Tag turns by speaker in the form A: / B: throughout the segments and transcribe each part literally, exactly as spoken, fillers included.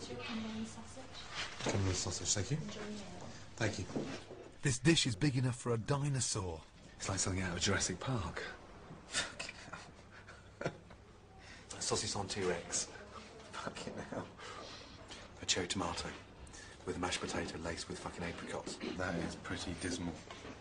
A: Cumberland sausage.
B: Cumberland sausage, thank you. Thank you.
C: This dish is big enough for a dinosaur.
B: It's like something out of Jurassic Park. Sausage on T-Rex. Fucking hell. A cherry tomato with a mashed potato laced with fucking apricots. That is pretty dismal.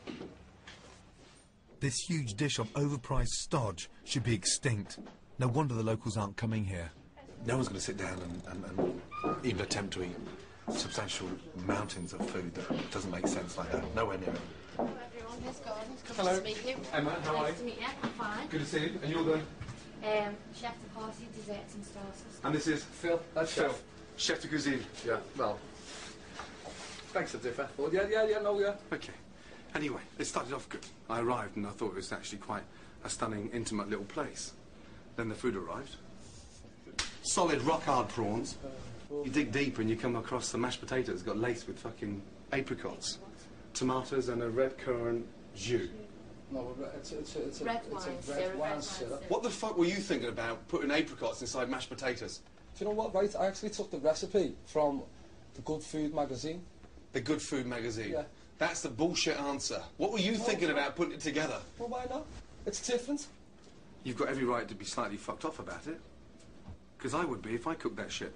C: This huge dish of overpriced stodge should be extinct. No wonder the locals aren't coming here.
B: No one's going to sit down and, and, and even attempt to eat substantial mountains of food that doesn't make sense like that. Nowhere near it.
A: Hello everyone, here's Gordon. It's good
B: Hello.
A: to meet you.
B: Emma, how are
A: Nice
B: you?
A: to meet you. I'm fine.
B: Good to see you. And you're the...
A: Um, chef de party, desserts and sauces.
B: And this is...
D: Phil, that's
B: Phil.
D: Chef.
B: Chef de cuisine.
D: Yeah, well, thanks for the differ. Well, yeah, yeah, yeah, no, yeah.
B: Okay. Anyway, it started off good. I arrived and I thought it was actually quite a stunning, intimate little place. Then the food arrived. Solid, rock-hard prawns. You dig deeper and you come across the mashed potatoes got laced with fucking apricots, tomatoes and a red currant jus.
D: No, it's, it's, it's, a,
A: Red
D: it's
A: wine
D: a
A: syrup,
D: red
A: red
D: wine
A: wine
D: syrup.
A: syrup.
B: What the fuck were you thinking about putting apricots inside mashed potatoes?
D: Do you know what, right? I actually took the recipe from the Good Food magazine.
B: The Good Food magazine.
D: Yeah.
B: That's the bullshit answer. What were you
D: No,
B: thinking
D: no.
B: about putting it together?
D: Well, why not? It's different.
B: You've got every right to be slightly fucked off about it. Because I would be if I cooked that shit.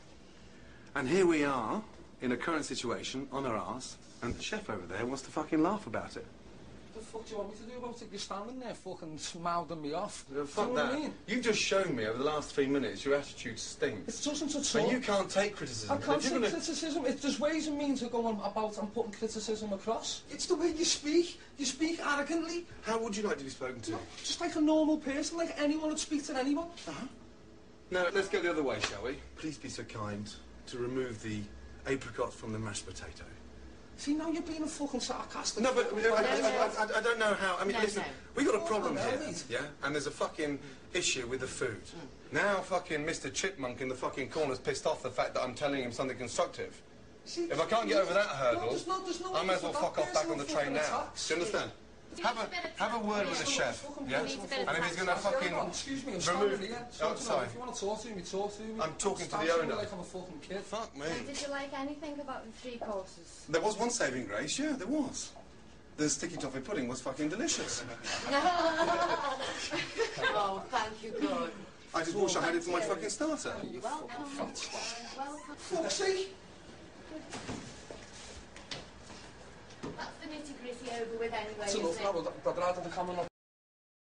B: And here we are, in a current situation, on our arse, and the chef over there wants to fucking laugh about it.
D: What the fuck do you want me to do about it? You're standing there fucking mouthing me off.
B: Uh, fuck
D: do you know
B: that.
D: what I mean?
B: You've just shown me over the last three minutes your attitude stinks.
D: It doesn't at all.
B: And you can't take criticism.
D: I can't
B: If you're
D: take
B: gonna-
D: criticism. It, there's ways and means of going about and putting criticism across. It's the way you speak. You speak arrogantly.
B: How would you like to be spoken to?
D: Just like a normal person, like anyone would speak to anyone.
B: Uh-huh. Now, let's go the other way, shall we? Please be so kind to remove the apricot from the mashed potato.
D: See, now you're being a fucking sarcastic.
B: No, but I, I,
A: no.
B: I, I, I don't know how. I mean,
A: No,
B: listen,
A: no.
B: we got a problem
D: Oh, no,
B: here,
D: mate.
B: yeah? And there's a fucking issue with the food. Now, fucking Mister Chipmunk in the fucking corner's pissed off the fact that I'm telling him something constructive.
D: See,
B: If I can't get over that hurdle,
D: no, there's no, there's no
B: I may as well
D: need for
B: fuck
D: that
B: off back on the
D: personal
B: train now.
D: fucking attacks.
B: Do you understand? Have a have a word with the chef, yeah?
A: Needs a bit of
B: And if he's going to
A: tact.
B: fucking
D: Hang on, excuse me, I'm
B: remove,
D: standing here.
B: oh,
D: So,
B: sorry,
D: If you want to talk to me, talk to me.
B: I'm talking to
D: Stop
B: the
D: saying
B: owner.
D: Like I'm a fucking kid.
B: Fuck me.
A: And did you like anything about the three courses?
B: There was one saving grace, yeah, there was. The sticky toffee pudding was fucking delicious.
A: Oh, thank you, good.
B: I just wish I had it for my fucking starter.
A: Welcome. Welcome.
D: Fuck's sake.
A: That's the nitty-gritty over with anyway,
D: It's
A: isn't
D: enough
A: it?
D: now, but I'd rather the camera not